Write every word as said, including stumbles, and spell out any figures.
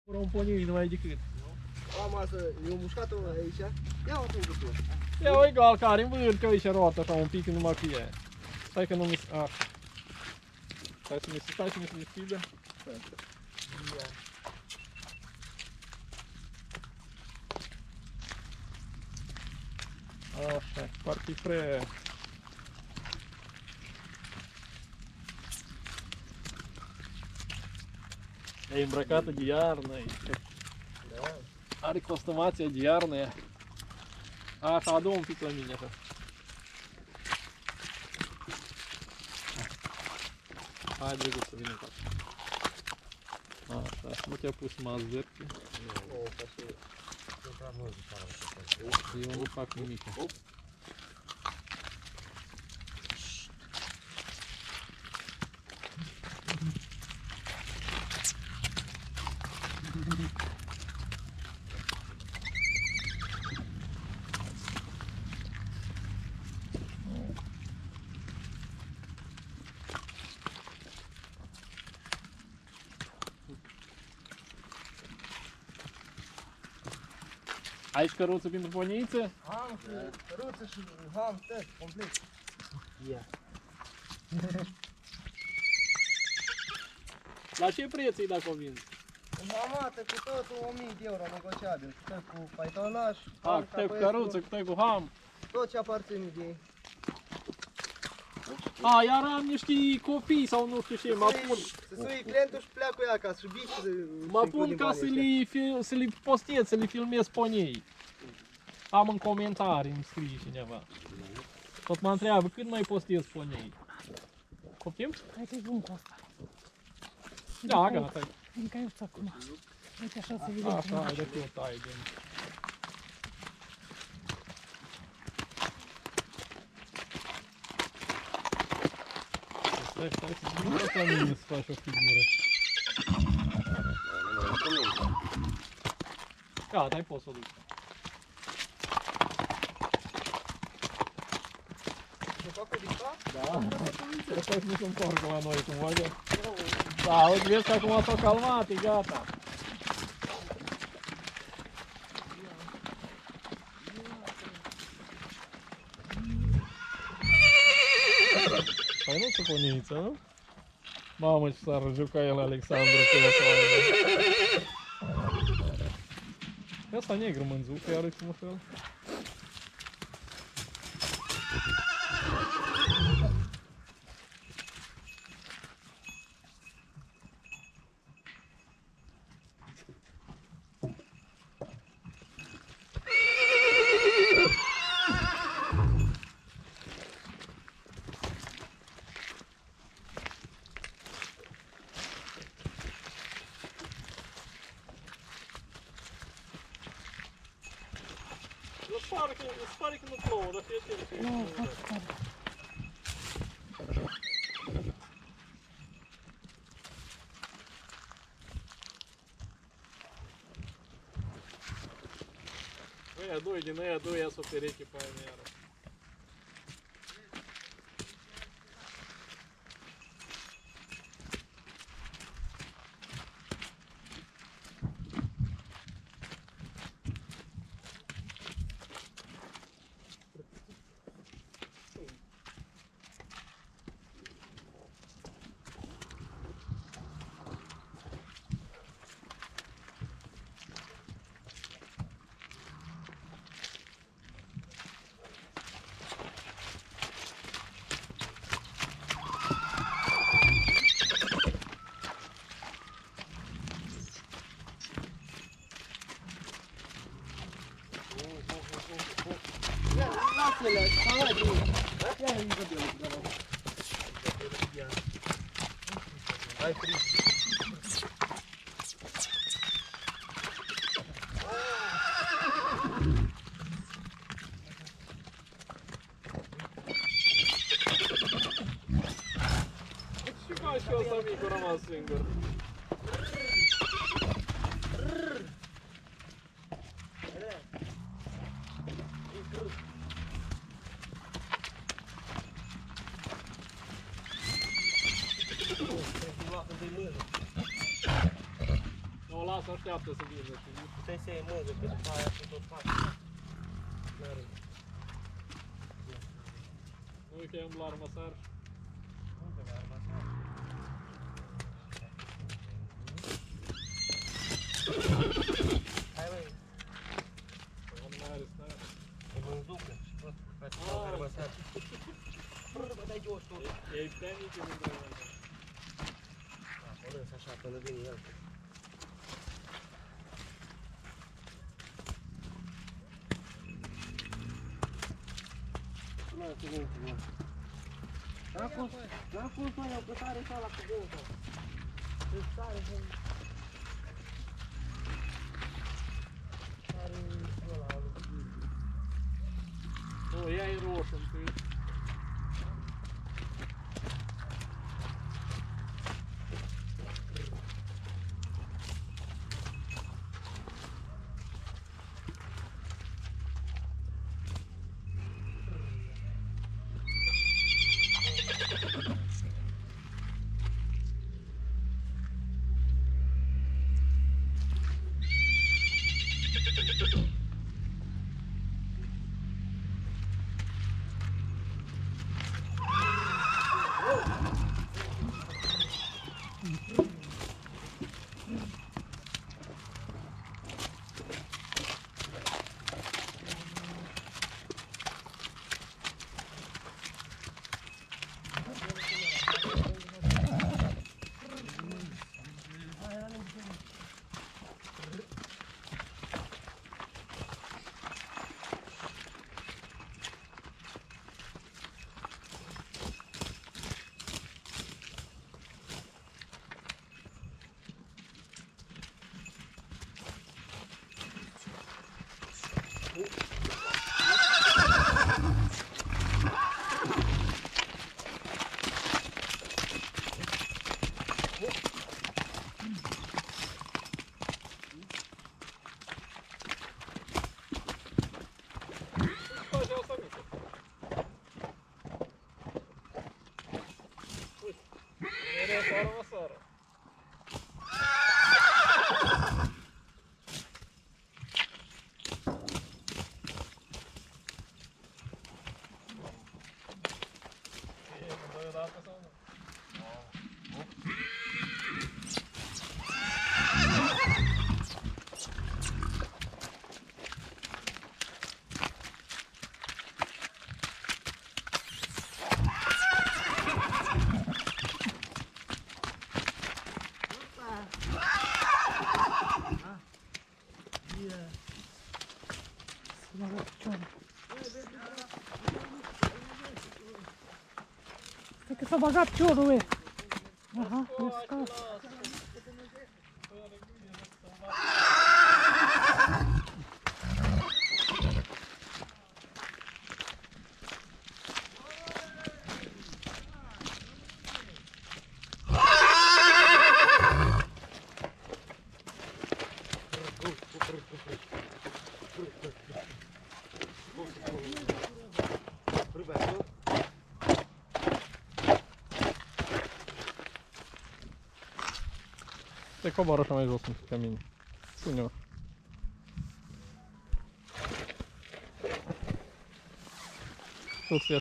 Un ponii numai decât. Am asta, eu mușcat-o aici. Ia o pungă tu. Ia o egal care în vârcă aici roată așa un pic numai cu ea. Stai că nu mi se... Așa. Stai să mi se stai să mi se deschidă. Așa, partifre. E îmbrăcată de iarnă. Da. Are costumația de iarnă. Așa, adu un pic la mine așa. Hai, drăguț, să vină încoace. Așa, nu te-a pus mazărchi. O, ca să... Nu prea mult de pară. Eu nu fac nimic. Ai și căruță pentru poniță? Am și căruță și ham, tot, complet. Ia. La ce preț îi dacă o vinzi? Hamată cu totul o mie de euro negociabil. Cu tot cu paitonaj, A, cu tăi cu căruță, cu tăi cu ham. tot ce aparține de ei. A, iar am niște copii sau nu știu ce, mă pun. Să sui clientul și pleacă cu ea acasă și bici să... Mă pun ca să le, fi- să le postez, să le filmez ponii. Am în comentarii, îmi scrie cineva. Tot mă întreabă cât mai postez ponii. Poftim? Hai că-i bun cu asta. Da, gata. Din caiuță acum. Uite așa se vede. Așa, hai de eu tai din. Stai, stai, să nu tot la mine să faci o figură. Gata, ai poți să o duci. Se facă din cap? Da. Asta nu se întoarcă la noi cumva, da? Da, uite, vezi că acum s-au calmat, e gata. Păi nu ți-o poniță, nu? Mamă, ce s-ar juca el Alexandru cu ăsta. Ăsta negru mânzuc, iar uite mă fel. Îți pare că, îți pare că nu plouă, dar fii atent că Nu, e foarte tare. Ăia doi din ăia doi ia s-o pereche pe aia mea iară. Lasă-le, hai de mine. Ia, îi văd eu, dar... Hai, frig. Și faci și ăsta mic, a rămas singur. O las așa. așteaptă să vină, știi? Puteai să iei mângă, că după aia să tot faci. N-are. Nu chem la armăsar. Unde la armăsar? Hai băi, Nu mai are stare. e mânzucă și tot faci la armăsar. Bă, dai jos tot. E penic în întrebare. O lăs așa până vine el. Nu, nu, nu, nu. N-a fost, n-a fost mai o cătare sau la cuvântă. Deci tare să... Tare ăla, lui. Nu, ea e roșu întâi. Stai că s-a băgat piorul, e. Aha, e scos. Te coboară așa mai jos un pic ca mine. Pune-o. Tot